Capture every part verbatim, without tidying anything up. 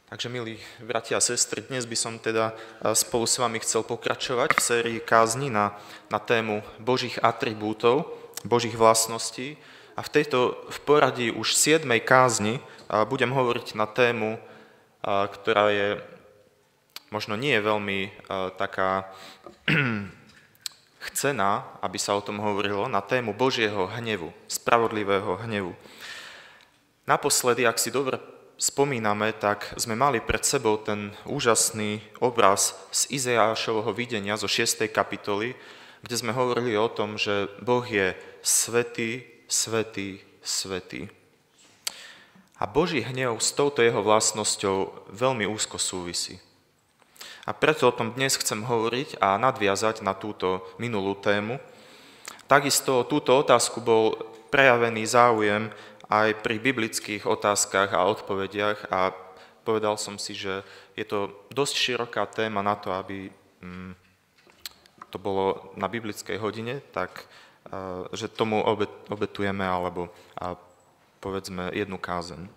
Takže, milí bratia a sestry, dnes by som teda spolu s vami chcel pokračovať v sérii kázni na, na tému Božích atribútov, Božích vlastností. A v tejto v poradí už siedmej kázni budem hovoriť na tému, ktorá je možno nie je veľmi taká chcená, aby sa o tom hovorilo, na tému Božieho hnevu, spravodlivého hnevu. Naposledy, ak si dobre spomíname, tak sme mali pred sebou ten úžasný obraz z Izaiášovho videnia zo šiestej kapitoly, kde sme hovorili o tom, že Boh je svätý, svätý, svätý. A Boží hnev s touto jeho vlastnosťou veľmi úzko súvisí. A preto o tom dnes chcem hovoriť a nadviazať na túto minulú tému. Takisto o túto otázku bol prejavený záujem aj pri biblických otázkach a odpovediach a povedal som si, že je to dosť široká téma na to, aby to bolo na biblickej hodine, tak že tomu obetujeme alebo povedzme jednu kázeň.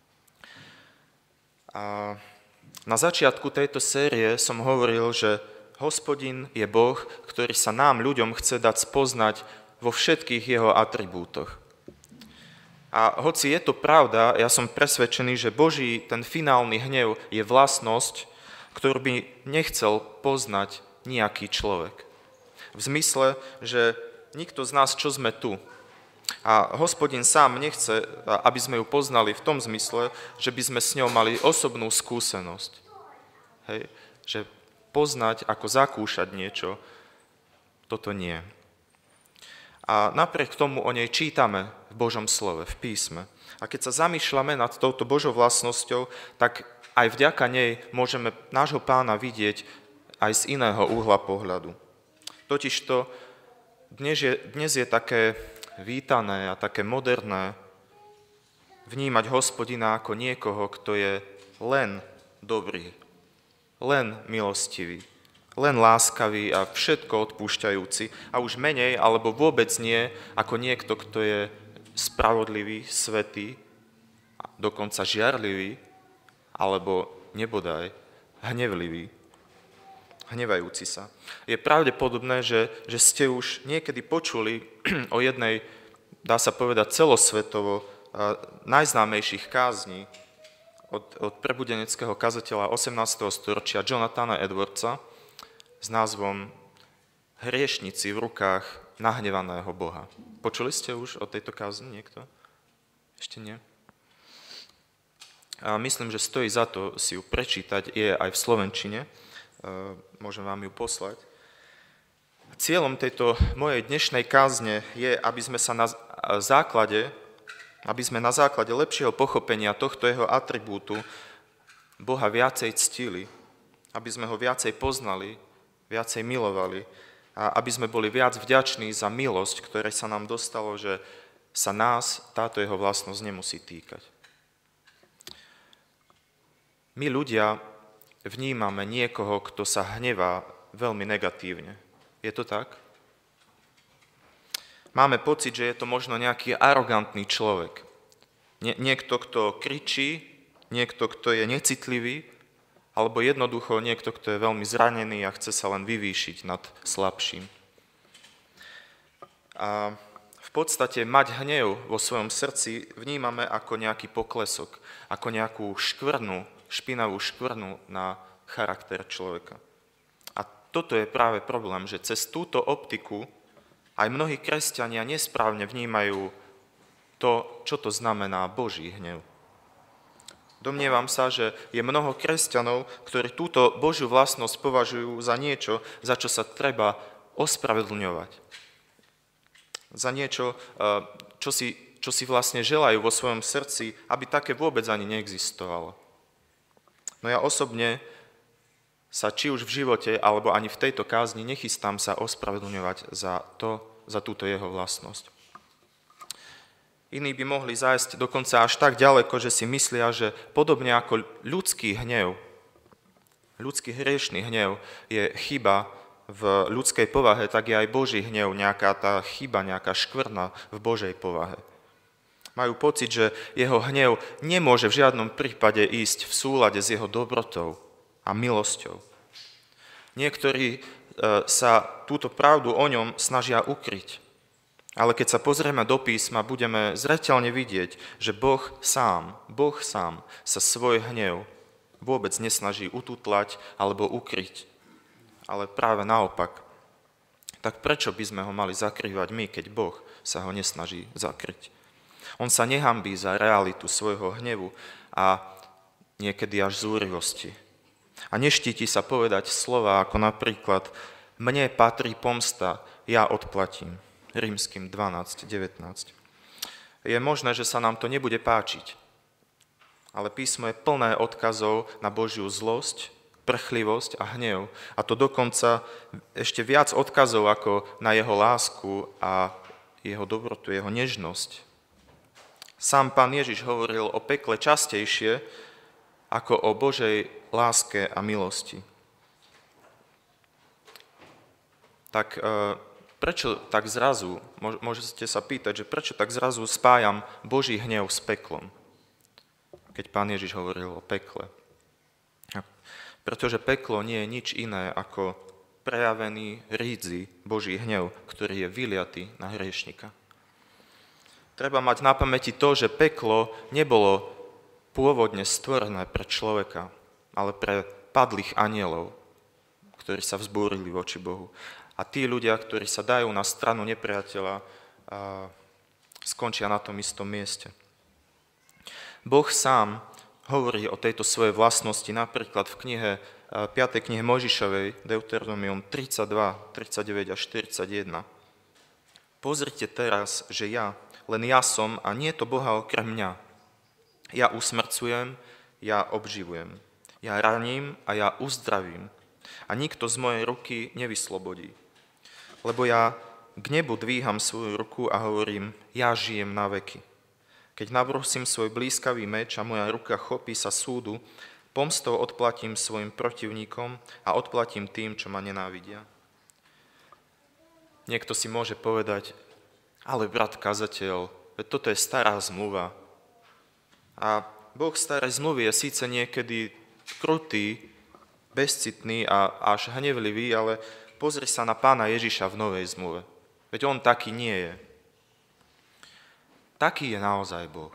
A na začiatku tejto série som hovoril, že Hospodin je Boh, ktorý sa nám, ľuďom, chce dať spoznať vo všetkých jeho atribútoch. A hoci je to pravda, ja som presvedčený, že Boží ten finálny hnev je vlastnosť, ktorú by nechcel poznať nejaký človek. V zmysle, že nikto z nás, čo sme tu, a Hospodin sám nechce, aby sme ju poznali v tom zmysle, že by sme s ňou mali osobnú skúsenosť. Hej? Že poznať, ako zakúšať niečo, toto nie. A napriek tomu o nej čítame v Božom slove, v písme. A keď sa zamýšľame nad touto Božou vlastnosťou, tak aj vďaka nej môžeme nášho Pána vidieť aj z iného uhla pohľadu. Totižto dnes je, dnes je také vítané a také moderné vnímať Hospodina ako niekoho, kto je len dobrý, len milostivý, len láskavý a všetko odpúšťajúci a už menej alebo vôbec nie ako niekto, kto je spravodlivý, svätý, dokonca žiarlivý alebo nebodaj hnevlivý, hnevajúci sa. Je pravdepodobné, že, že ste už niekedy počuli o jednej, dá sa povedať celosvetovo, najznámejších kázní od, od prebudeneckého kazateľa osemnásteho storočia Jonathana Edwardsa s názvom Hriešnici v rukách nahnevaného Boha. Počuli ste už o tejto kázni niekto? Ešte nie? A myslím, že stojí za to si ju prečítať, je aj v slovenčine. Môžem vám ju poslať. Cieľom tejto mojej dnešnej kázne je, aby sme sa na základe, aby sme na základe lepšieho pochopenia tohto jeho atribútu Boha viacej ctili, aby sme ho viacej poznali, viacej milovali a aby sme boli viac vďační za milosť, ktoré sa nám dostalo, že sa nás táto jeho vlastnosť nemusí týkať. My ľudia vnímame niekoho, kto sa hnevá veľmi negatívne. Je to tak? Máme pocit, že je to možno nejaký arogantný človek. Nie, niekto, kto kričí, niekto, kto je necitlivý, alebo jednoducho niekto, kto je veľmi zranený a chce sa len vyvýšiť nad slabším. A v podstate mať hnev vo svojom srdci vnímame ako nejaký poklesok, ako nejakú škvrnu, špinavú škvrnu na charakter človeka. A toto je práve problém, že cez túto optiku aj mnohí kresťania nesprávne vnímajú to, čo to znamená Boží hnev. Domnievam sa, že je mnoho kresťanov, ktorí túto Božiu vlastnosť považujú za niečo, za čo sa treba ospravedlňovať. Za niečo, čo si, čo si vlastne želajú vo svojom srdci, aby také vôbec ani neexistovalo. No ja osobne sa či už v živote, alebo ani v tejto kázni nechystám sa ospravedlňovať za, to, za túto jeho vlastnosť. Iní by mohli zájsť dokonca až tak ďaleko, že si myslia, že podobne ako ľudský hnev, ľudský hriešný hnev je chyba v ľudskej povahe, tak je aj Boží hnev nejaká tá chyba, nejaká škvrna v Božej povahe. Majú pocit, že jeho hnev nemôže v žiadnom prípade ísť v súlade s jeho dobrotou a milosťou. Niektorí e, sa túto pravdu o ňom snažia ukryť. Ale keď sa pozrieme do písma, budeme zreteľne vidieť, že Boh sám, Boh sám sa svoj hnev vôbec nesnaží ututlať alebo ukryť. Ale práve naopak. Tak prečo by sme ho mali zakrývať my, keď Boh sa ho nesnaží zakryť? On sa nehanbí za realitu svojho hnevu a niekedy až zúrivosti. A neštíti sa povedať slova ako napríklad mne patrí pomsta, ja odplatím. Rímskym dvanásť devätnásť. Je možné, že sa nám to nebude páčiť, ale písmo je plné odkazov na Božiu zlosť, prchlivosť a hnev. A to dokonca ešte viac odkazov ako na jeho lásku a jeho dobrotu, jeho nežnosť. Sám Pán Ježiš hovoril o pekle častejšie ako o Božej láske a milosti. Tak prečo tak zrazu, môžete sa pýtať, že prečo tak zrazu spájam Boží hnev s peklom, keď Pán Ježiš hovoril o pekle? Pretože peklo nie je nič iné ako prejavený, rídzy Boží hnev, ktorý je vyliatý na hriešnika. Treba mať na pamäti to, že peklo nebolo pôvodne stvorené pre človeka, ale pre padlých anielov, ktorí sa vzbúrili voči Bohu. A tí ľudia, ktorí sa dajú na stranu nepriateľa, skončia na tom istom mieste. Boh sám hovorí o tejto svojej vlastnosti napríklad v knihe, piatej knihe Mojžišovej, Deuteronomium tridsaťdva, tridsaťdeväť a štyridsaťjeden. Pozrite teraz, že ja, len ja som a nie je to Boha okrem mňa. Ja usmrcujem, ja obživujem. Ja raním a ja uzdravím. A nikto z mojej ruky nevyslobodí. Lebo ja k nebu dvíham svoju ruku a hovorím, ja žijem na veky. Keď nabrúsim svoj blízkavý meč a moja ruka chopí sa súdu, pomstou odplatím svojim protivníkom a odplatím tým, čo ma nenávidia. Niekto si môže povedať, ale brat kazateľ, veď toto je stará zmluva. A Boh starej zmluvy je síce niekedy krutý, bezcitný a až hnevlivý, ale pozri sa na Pána Ježiša v novej zmluve. Veď on taký nie je. Taký je naozaj Boh.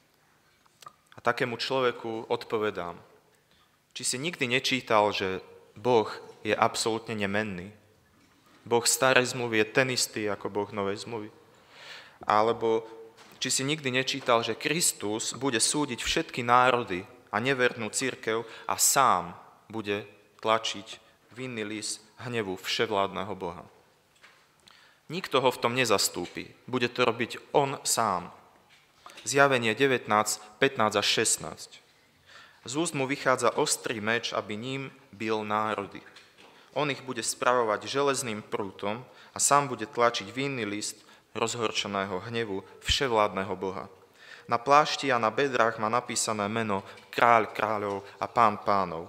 A takému človeku odpovedám, či si nikdy nečítal, že Boh je absolútne nemenný. Boh starej zmluvy je ten istý ako Boh novej zmluvy. Alebo či si nikdy nečítal, že Kristus bude súdiť všetky národy a nevernú cirkev a sám bude tlačiť vinný list hnevu vševládneho Boha. Nikto ho v tom nezastúpi. Bude to robiť on sám. Zjavenie devätnásť, pätnásť a šestnásť. Z úst mu vychádza ostrý meč, aby ním bil národy. On ich bude spravovať železným prútom a sám bude tlačiť vinný list rozhorčeného hnevu vševládneho Boha. Na plášti a na bedrách má napísané meno Kráľ kráľov a Pán pánov.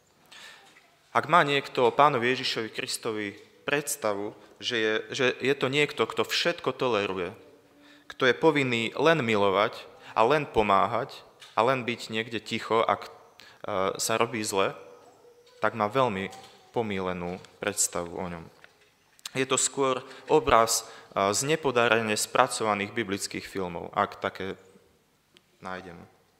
Ak má niekto o Pánovi Ježišovi Kristovi predstavu, že je, že je to niekto, kto všetko toleruje, kto je povinný len milovať a len pomáhať a len byť niekde ticho, ak sa robí zle, tak má veľmi pomýlenú predstavu o ňom. Je to skôr obraz z nepodarene spracovaných biblických filmov, ak také nájdeme,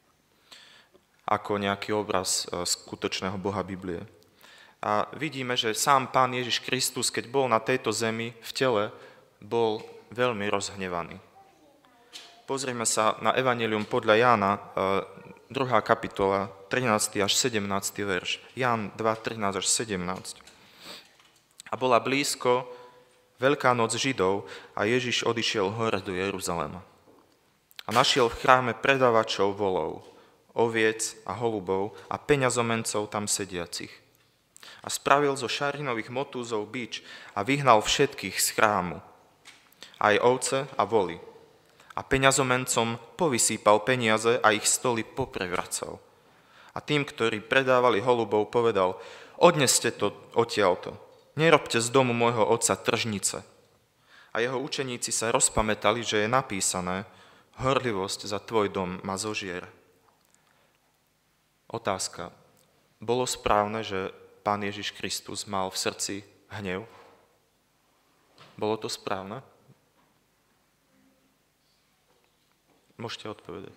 ako nejaký obraz skutočného Boha Biblie. A vidíme, že sám Pán Ježiš Kristus, keď bol na tejto zemi v tele, bol veľmi rozhnevaný. Pozrieme sa na Evanjelium podľa Jána, druhá kapitola, trinásty až sedemnásty verš. Ján dva, trinásť až sedemnásť. A bola blízko Veľká noc Židov a Ježiš odišiel hore do Jeruzalema. A našiel v chráme predávačov volov, oviec a holubov a peňazomencov tam sediacich. A spravil zo šarinových motúzov bič a vyhnal všetkých z chrámu, aj ovce a voly. A peňazomencom povysýpal peniaze a ich stoly poprevracal. A tým, ktorí predávali holubov, povedal, odneste to odtiaľto. Nerobte z domu môjho otca tržnice. A jeho učeníci sa rozpamätali, že je napísané, horlivosť za tvoj dom ma zožier. Otázka. Bolo správne, že Pán Ježiš Kristus mal v srdci hnev? Bolo to správne? Môžete odpovedať.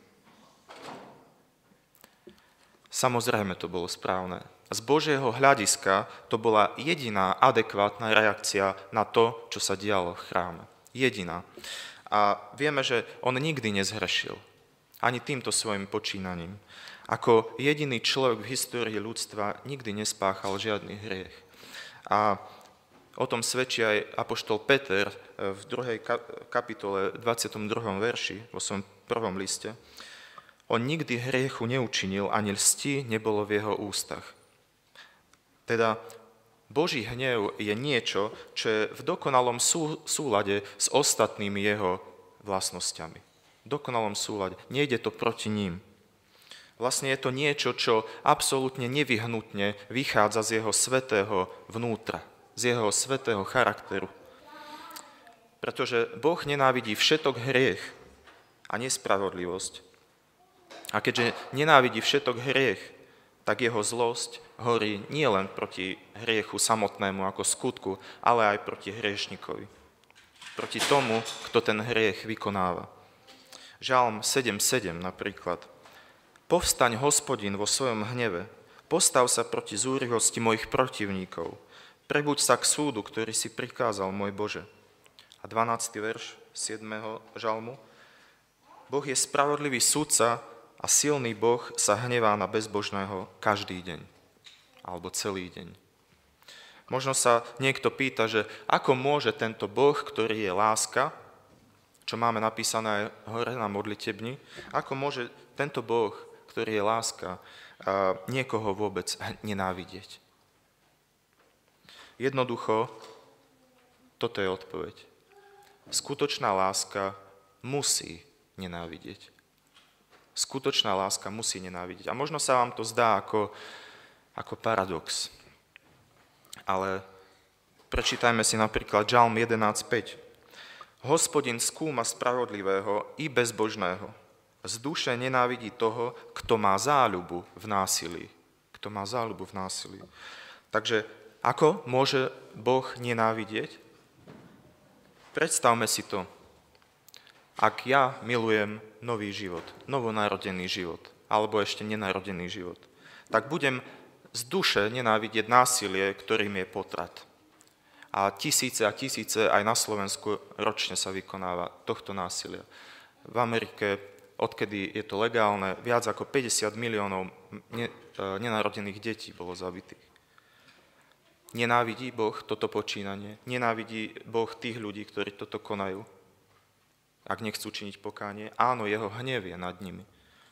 Samozrejme to bolo správne. Z Božieho hľadiska to bola jediná adekvátna reakcia na to, čo sa dialo v chráme. Jediná. A vieme, že on nikdy nezhrešil. Ani týmto svojim počínaním. Ako jediný človek v histórii ľudstva nikdy nespáchal žiadny hriech. A o tom svedčí aj apoštol Peter v druhej kapitole dvadsiatom druhom verši, vo svojom prvom liste. On nikdy hriechu neučinil, ani lsti nebolo v jeho ústach. Teda Boží hnev je niečo, čo je v dokonalom sú, súlade s ostatnými jeho vlastnosťami. V dokonalom súlade. Nejde to proti ním. Vlastne je to niečo, čo absolútne nevyhnutne vychádza z jeho svätého vnútra, z jeho svätého charakteru. Pretože Boh nenávidí všetok hriech a nespravodlivosť. A keďže nenávidí všetok hriech, tak jeho zlosť horí nielen proti hriechu samotnému ako skutku, ale aj proti hriešnikovi. Proti tomu, kto ten hriech vykonáva. Žalm sedem sedem napríklad. Povstaň, Hospodin, vo svojom hneve, postav sa proti zúrivosti mojich protivníkov, prebuď sa k súdu, ktorý si prikázal, môj Bože. A dvanásty verš siedmeho žalmu. Boh je spravodlivý sudca a silný Boh sa hnevá na bezbožného každý deň, alebo celý deň. Možno sa niekto pýta, že ako môže tento Boh, ktorý je láska, čo máme napísané hore na modlitebni, ako môže tento Boh, ktorý je láska, niekoho vôbec nenávidieť? Jednoducho, toto je odpoveď. Skutočná láska musí nenávidieť. Skutočná láska musí nenávidieť. A možno sa vám to zdá ako, ako paradox. Ale prečítajme si napríklad Žalm jedenásť päť. Hospodin skúma spravodlivého i bezbožného. Z duše nenávidí toho, kto má záľubu v násilí. Kto má záľubu v násilí. Takže ako môže Boh nenávidieť? Predstavme si to. Ak ja milujem nový život, novonarodený život, alebo ešte nenarodený život, tak budem z duše nenávidieť násilie, ktorým je potrat. A tisíce a tisíce aj na Slovensku ročne sa vykonáva tohto násilia. V Amerike, odkedy je to legálne, viac ako päťdesiat miliónov nenarodených detí bolo zabitých. Nenávidí Boh toto počínanie? Nenávidí Boh tých ľudí, ktorí toto konajú? Ak nechcú činiť pokánie? Áno, jeho hnev je nad nimi.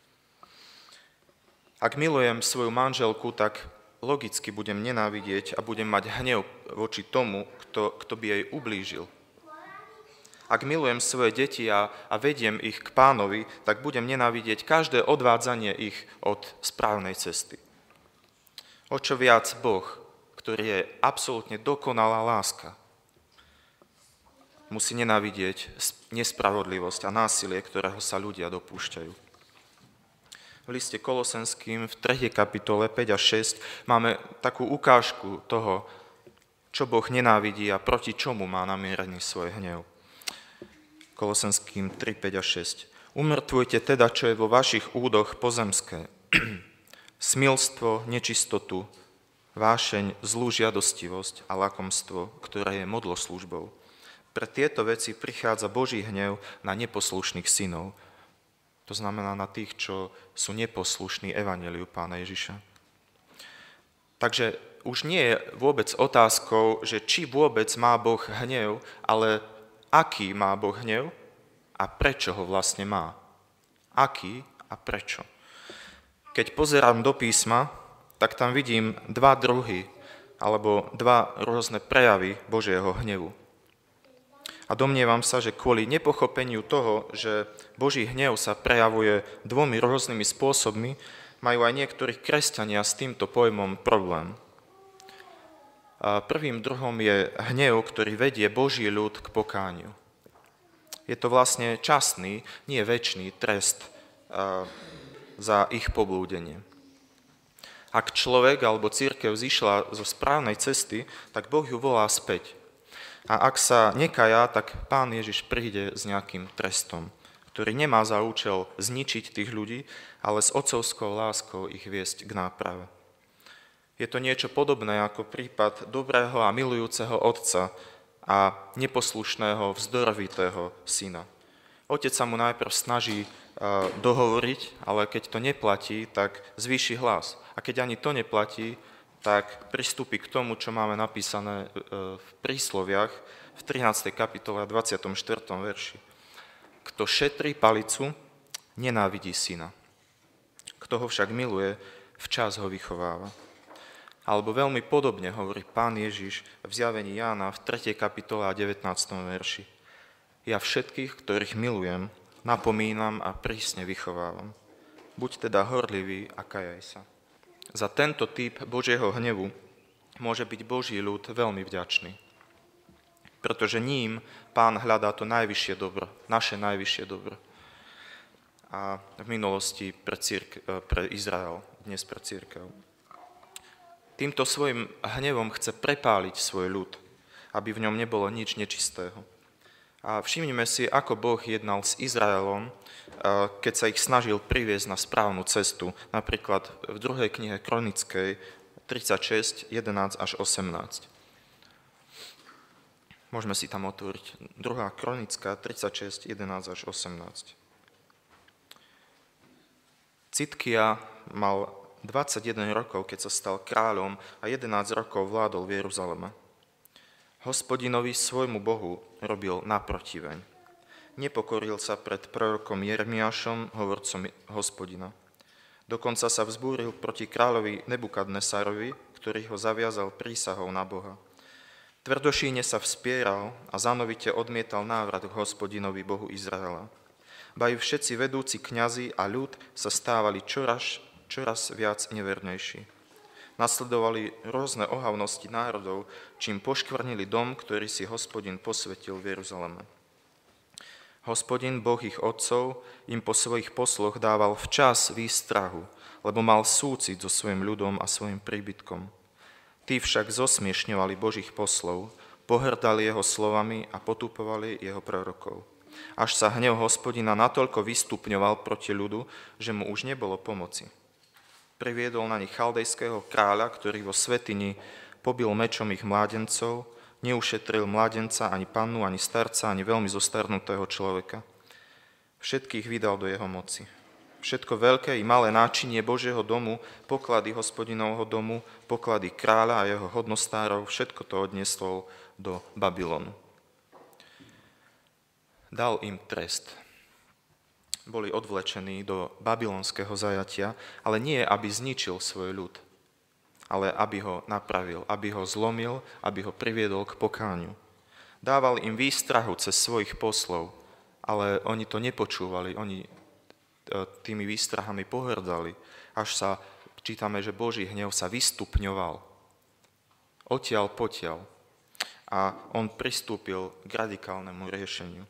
Ak milujem svoju manželku, tak logicky budem nenávidieť a budem mať hnev voči tomu, kto, kto by jej ublížil. Ak milujem svoje deti a, a vediem ich k Pánovi, tak budem nenávidieť každé odvádzanie ich od správnej cesty. O čo viac Boh, ktorý je absolútne dokonalá láska, musí nenávidieť nespravodlivosť a násilie, ktorého sa ľudia dopúšťajú. V liste Kolosenským v tretej kapitole päť a šesť máme takú ukážku toho, čo Boh nenávidí a proti čomu má namierený svoj hnev. Kolosenským tri, päť a šesť. Umrtvujte teda, čo je vo vašich údoch pozemské. Smilstvo, nečistotu, vášeň, zlú žiadostivosť a lakomstvo, ktoré je modloslužbou. Pre tieto veci prichádza Boží hnev na neposlušných synov. To znamená na tých, čo sú neposlušní evanjeliu Pána Ježiša. Takže už nie je vôbec otázkou, že či vôbec má Boh hnev, ale aký má Boh hnev a prečo ho vlastne má. Aký a prečo. Keď pozerám do písma, tak tam vidím dva druhy, alebo dva rôzne prejavy Božieho hnevu. A domnievam sa, že kvôli nepochopeniu toho, že Boží hnev sa prejavuje dvomi rôznymi spôsobmi, majú aj niektorí kresťania s týmto pojmom problém. A prvým druhom je hnev, ktorý vedie Boží ľud k pokániu. Je to vlastne časný, nie večný trest za ich poblúdenie. Ak človek alebo cirkev zišla zo správnej cesty, tak Boh ju volá späť. A ak sa nekaja, tak Pán Ježiš príde s nejakým trestom, ktorý nemá za účel zničiť tých ľudí, ale s otcovskou láskou ich viesť k náprave. Je to niečo podobné ako prípad dobrého a milujúceho otca a neposlušného, vzdorovitého syna. Otec sa mu najprv snaží dohovoriť, ale keď to neplatí, tak zvýši hlas. A keď ani to neplatí, tak pristúpi k tomu, čo máme napísané v prísloviach v trinástej kapitole a dvadsiatom štvrtom verši. Kto šetrí palicu, nenávidí syna. Kto ho však miluje, včas ho vychováva. Alebo veľmi podobne hovorí Pán Ježiš v zjavení Jána v tretej kapitole a devätnástom verši. Ja všetkých, ktorých milujem, napomínam a prísne vychovávam. Buď teda horlivý a kajaj sa. Za tento typ Božieho hnevu môže byť Boží ľud veľmi vďačný. Pretože ním Pán hľadá to najvyššie dobro, naše najvyššie dobro. A v minulosti pre, círke, pre Izrael, dnes pre cirkev. Týmto svojim hnevom chce prepáliť svoj ľud, aby v ňom nebolo nič nečistého. A všimnime si, ako Boh jednal s Izraelom, keď sa ich snažil priviesť na správnu cestu. Napríklad v druhej knihe Kronickej tridsaťšesť, jedenásť až osemnásť. Môžeme si tam otvoriť. druhá Kronická tridsaťšesť, jedenásť až osemnásť. Citkia mal dvadsaťjeden rokov, keď sa stal kráľom a jedenásť rokov vládol v Jeruzaleme. Hospodinovi svojmu Bohu robil naprotiveň. Nepokoril sa pred prorokom Jeremiášom, hovorcom Hospodina. Dokonca sa vzbúril proti kráľovi Nebukadnesarovi, ktorý ho zaviazal prísahou na Boha. Tvrdošíne sa vspieral a zanovite odmietal návrat k Hospodinovi Bohu Izraela. Ba i všetci vedúci kňazi a ľud sa stávali čoraz čoraz viac nevernejší. Nasledovali rôzne ohavnosti národov, čím poškvrnili dom, ktorý si Hospodin posvetil v Jeruzaleme. Hospodin, Boh ich otcov, im po svojich posloch dával včas výstrahu, lebo mal súcit so svojim ľudom a svojim príbytkom. Tí však zosmiešňovali Božích poslov, pohrdali jeho slovami a potupovali jeho prorokov. Až sa hnev Hospodina natoľko vystupňoval proti ľudu, že mu už nebolo pomoci. Priviedol na nich chaldejského kráľa, ktorý vo svätyni pobil mečom ich mládencov, neušetril mládenca, ani pannu, ani starca, ani veľmi zostarnutého človeka. Všetkých vydal do jeho moci. Všetko veľké i malé náčinie Božieho domu, poklady Hospodinovho domu, poklady kráľa a jeho hodnostárov, všetko to odniesol do Babylonu. Dal im trest. Boli odvlečení do babylonského zajatia, ale nie, aby zničil svoj ľud, ale aby ho napravil, aby ho zlomil, aby ho priviedol k pokániu. Dával im výstrahu cez svojich poslov, ale oni to nepočúvali, oni tými výstrahami pohrdali, až sa čítame, že Boží hnev sa vystupňoval. Odtiaľ potiaľ. A on pristúpil k radikálnemu riešeniu.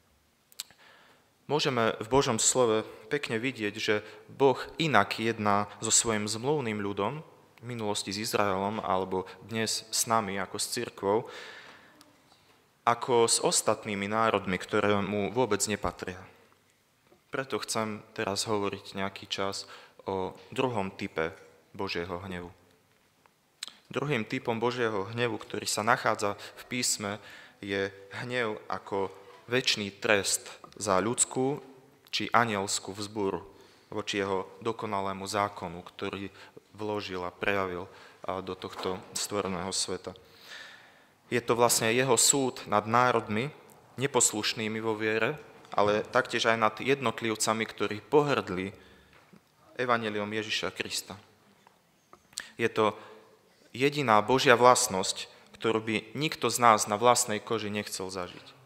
Môžeme v Božom slove pekne vidieť, že Boh inak jedná so svojím zmluvným ľudom, v minulosti s Izraelom, alebo dnes s nami ako s cirkvou, ako s ostatnými národmi, ktoré mu vôbec nepatria. Preto chcem teraz hovoriť nejaký čas o druhom type Božieho hnevu. Druhým typom Božieho hnevu, ktorý sa nachádza v písme, je hnev ako večný trest za ľudskú či anielskú vzbúru voči jeho dokonalému zákonu, ktorý vložil a prejavil do tohto stvoreného sveta. Je to vlastne jeho súd nad národmi, neposlušnými vo viere, ale taktiež aj nad jednotlivcami, ktorí pohrdli evanjeliom Ježiša Krista. Je to jediná Božia vlastnosť, ktorú by nikto z nás na vlastnej koži nechcel zažiť.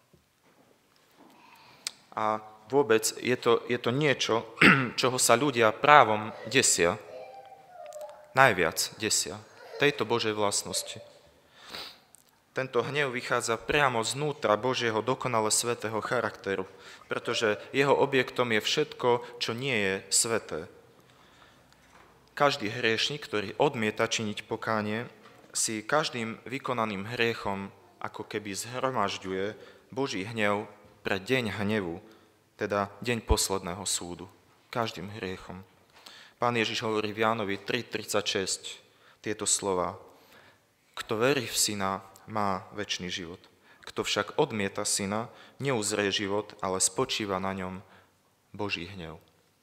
A vôbec je to, je to niečo, čoho sa ľudia právom desia, najviac desia, tejto Božej vlastnosti. Tento hnev vychádza priamo znútra Božieho dokonale svätého charakteru, pretože jeho objektom je všetko, čo nie je sväté. Každý hriešnik, ktorý odmieta činiť pokánie, si každým vykonaným hriechom ako keby zhromažďuje Boží hnev pre deň hnevu, teda deň posledného súdu. Každým hriechom. Pán Ježiš hovorí v Jánovi tri tridsaťšesť tieto slova. Kto verí v Syna, má večný život. Kto však odmieta Syna, neuzrie život, ale spočíva na ňom Boží hnev.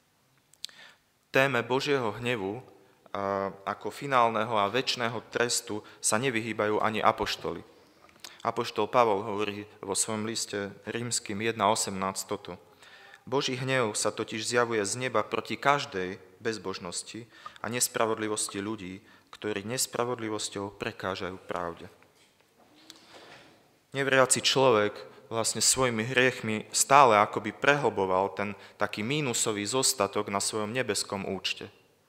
Téme Božieho hnevu a ako finálneho a večného trestu sa nevyhýbajú ani apoštoli. Apoštol Pavol hovorí vo svojom liste Rímskym jedna osemnásť toto. Boží hnev sa totiž zjavuje z neba proti každej bezbožnosti a nespravodlivosti ľudí, ktorí nespravodlivosťou prekážajú pravde. Neveriaci človek vlastne svojimi hriechmi stále akoby prehlboval ten taký mínusový zostatok na svojom nebeskom účte.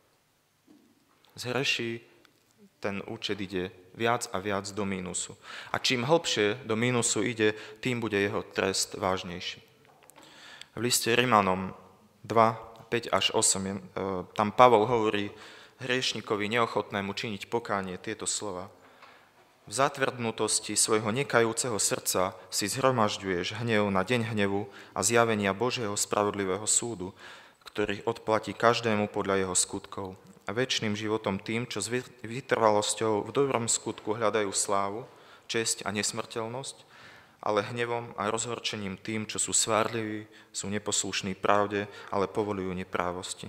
Zhreší, ten účet ide viac a viac do mínusu. A čím hlbšie do mínusu ide, tým bude jeho trest vážnejší. V liste Rimanom dva, päť až osem, tam Pavol hovorí hriešnikovi neochotnému činiť pokánie tieto slova. V zatvrdnutosti svojho nekajúceho srdca si zhromažďuješ hnev na deň hnevu a zjavenia Božieho spravodlivého súdu, ktorý odplatí každému podľa jeho skutkov a večným životom tým, čo s vytrvalosťou v dobrom skutku hľadajú slávu, česť a nesmrteľnosť, ale hnevom a rozhorčením tým, čo sú svárliví, sú neposlušní pravde, ale povolujú neprávosti.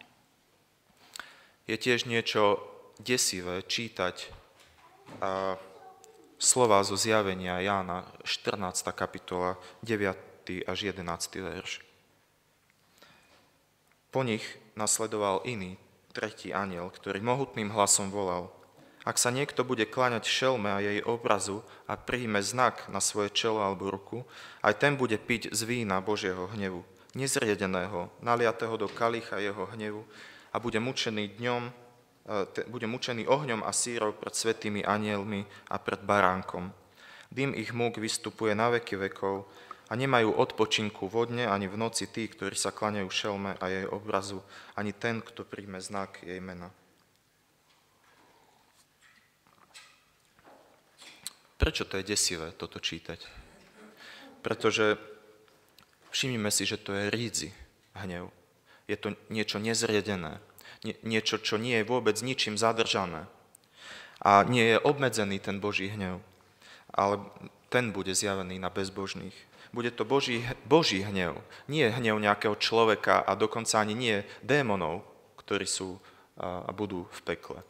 Je tiež niečo desivé čítať a slova zo zjavenia Jána, štrnásta kapitola, deviaty až jedenásty verš. Po nich nasledoval iný, tretí anjel, ktorý mohutným hlasom volal: Ak sa niekto bude kláňať šelme a jej obrazu a príjme znak na svoje čelo alebo ruku, aj ten bude piť z vína Božieho hnevu, nezriedeného, naliatého do kalicha jeho hnevu a bude mučený dňom, bude mučený ohňom a sírou pred svätými anielmi a pred baránkom. Dym ich múk vystupuje na veky vekov a nemajú odpočinku vodne ani v noci tí, ktorí sa klaňajú šelme a jej obrazu, ani ten, kto príjme znak jej mena. Prečo to je desivé, toto čítať? Pretože všimnime si, že to je rídzi hnev. Je to niečo nezriedené. Niečo, čo nie je vôbec ničím zadržané. A nie je obmedzený ten Boží hnev, ale ten bude zjavený na bezbožných. Bude to Boží, Boží hnev, nie hnev nejakého človeka a dokonca ani nie démonov, ktorí sú a budú v pekle.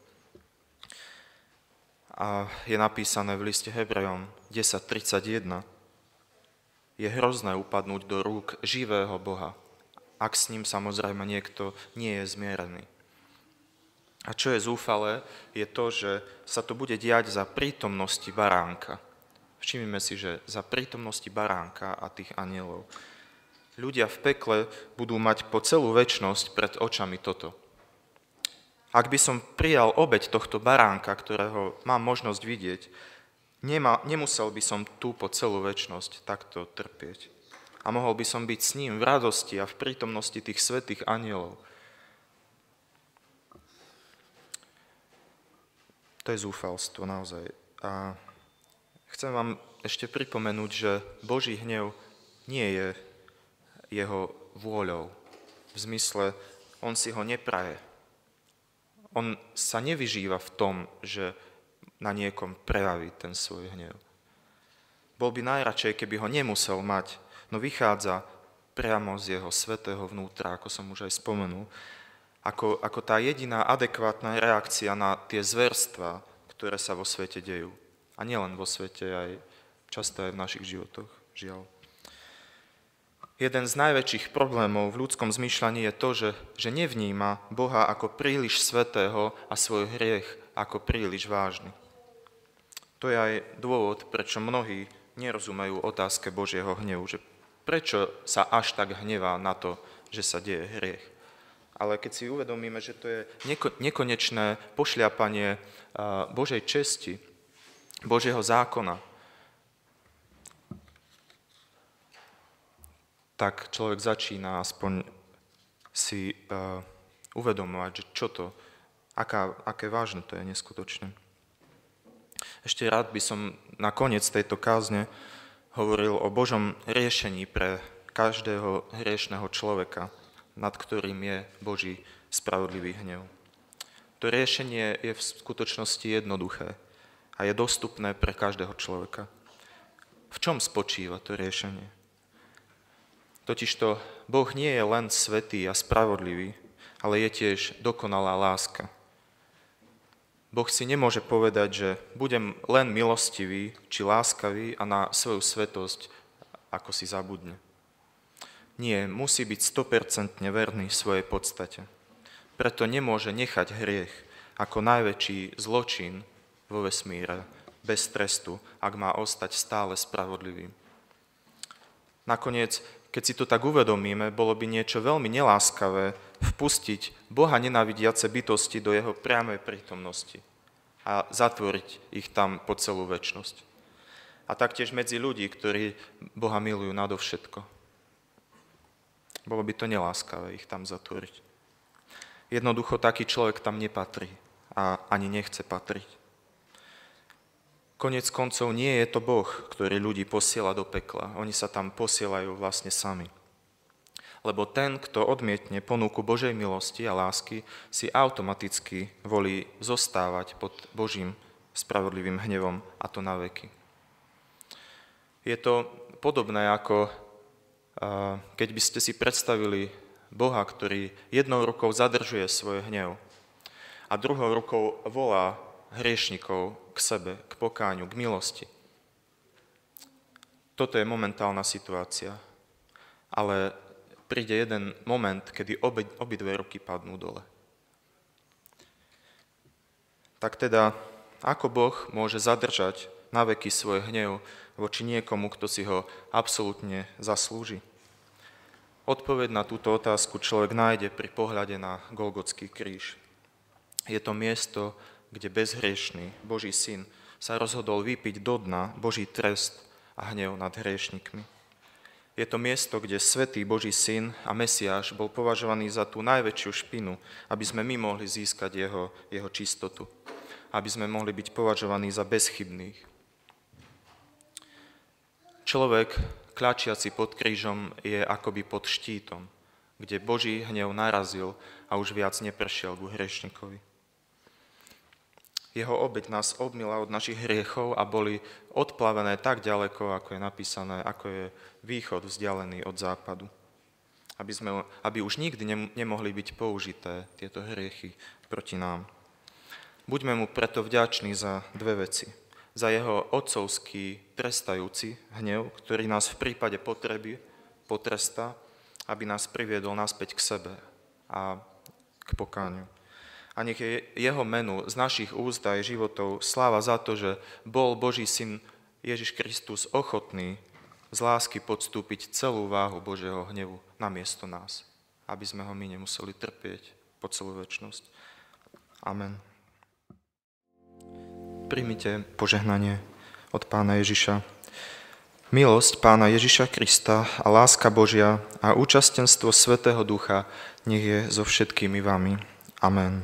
A je napísané v liste Hebrejom desať tridsaťjeden. Je hrozné upadnúť do rúk živého Boha, ak s ním samozrejme niekto nie je zmierený. A čo je zúfalé, je to, že sa to bude diať za prítomnosti baránka. Všimnime si, že za prítomnosti baránka a tých anielov. Ľudia v pekle budú mať po celú večnosť pred očami toto. Ak by som prijal obeť tohto baránka, ktorého mám možnosť vidieť, nema, nemusel by som tu po celú večnosť takto trpieť. A mohol by som byť s ním v radosti a v prítomnosti tých svätých anielov. To je zúfalstvo naozaj. A chcem vám ešte pripomenúť, že Boží hnev nie je jeho vôľou. V zmysle, on si ho nepraje. On sa nevyžíva v tom, že na niekom prejaví ten svoj hnev. Bol by najradšej, keby ho nemusel mať, no vychádza priamo z jeho svätého vnútra, ako som už aj spomenul, Ako, ako tá jediná adekvátna reakcia na tie zverstvá, ktoré sa vo svete dejú. A nielen vo svete, aj často aj v našich životoch, žiaľ. Jeden z najväčších problémov v ľudskom zmýšľaní je to, že, že nevníma Boha ako príliš svätého a svoj hriech ako príliš vážny. To je aj dôvod, prečo mnohí nerozumejú otázke Božieho hnevu, že prečo sa až tak hnevá na to, že sa deje hriech. Ale keď si uvedomíme, že to je nekonečné pošľapanie Božej česti, Božieho zákona, tak človek začína aspoň si uh, uvedomovať, že čo to, aká, aké vážne to je neskutočne. Ešte rád by som na koniec tejto kázne hovoril o Božom riešení pre každého hriešného človeka, nad ktorým je Boží spravodlivý hnev. To riešenie je v skutočnosti jednoduché a je dostupné pre každého človeka. V čom spočíva to riešenie? Totižto Boh nie je len svätý a spravodlivý, ale je tiež dokonalá láska. Boh si nemôže povedať, že budem len milostivý či láskavý a na svoju svätosť ako si zabudne. Nie, musí byť sto percent verný svojej podstate. Preto nemôže nechať hriech ako najväčší zločin vo vesmíre bez trestu, ak má ostať stále spravodlivým. Nakoniec, keď si to tak uvedomíme, bolo by niečo veľmi neláskavé vpustiť Boha nenávidiace bytosti do jeho priamej prítomnosti a zatvoriť ich tam po celú večnosť. A taktiež medzi ľudí, ktorí Boha milujú nadovšetko. Bolo by to neláskavé ich tam zatvoriť. Jednoducho taký človek tam nepatrí a ani nechce patriť. Konec koncov nie je to Boh, ktorý ľudí posiela do pekla. Oni sa tam posielajú vlastne sami. Lebo ten, kto odmietne ponuku Božej milosti a lásky, si automaticky volí zostávať pod Božím spravodlivým hnevom, a to na veky. Je to podobné ako keď by ste si predstavili Boha, ktorý jednou rukou zadržuje svoj hnev a druhou rukou volá hriešnikov k sebe, k pokáňu, k milosti. Toto je momentálna situácia, ale príde jeden moment, kedy obi, obidve ruky padnú dole. Tak teda, ako Boh môže zadržať na veky svoj hnev voči niekomu, kto si ho absolútne zaslúži? Odpoveď na túto otázku človek nájde pri pohľade na Golgotský kríž. Je to miesto, kde bezhriešný Boží syn sa rozhodol vypiť do dna Boží trest a hnev nad hriešnikmi. Je to miesto, kde svätý Boží syn a Mesiáš bol považovaný za tú najväčšiu špinu, aby sme my mohli získať jeho, jeho čistotu, aby sme mohli byť považovaní za bezchybných. Človek, kľačiaci pod krížom, je akoby pod štítom, kde Boží hnev narazil a už viac neprešiel ku hriešnikovi. Jeho obeť nás obmila od našich hriechov a boli odplavené tak ďaleko, ako je napísané, ako je východ vzdialený od západu. Aby, sme, aby už nikdy nemohli byť použité tieto hriechy proti nám. Buďme mu preto vďační za dve veci. Za jeho otcovský trestajúci hnev, ktorý nás v prípade potreby potrestá, aby nás priviedol naspäť k sebe a k pokániu. A nech je jeho menu z našich úst aj životov sláva za to, že bol Boží syn Ježiš Kristus ochotný z lásky podstúpiť celú váhu Božieho hnevu namiesto nás, aby sme ho my nemuseli trpieť po celú večnosť. Amen. Príjmite požehnanie od Pána Ježiša. Milosť Pána Ježiša Krista a láska Božia a účastenstvo Svätého Ducha nech je so všetkými vami. Amen.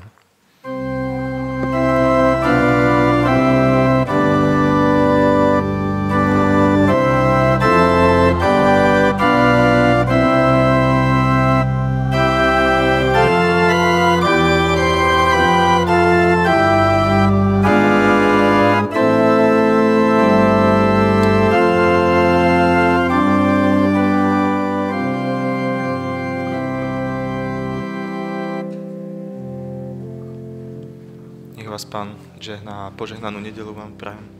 Pán žehná a požehnanú nedeľu vám prajem.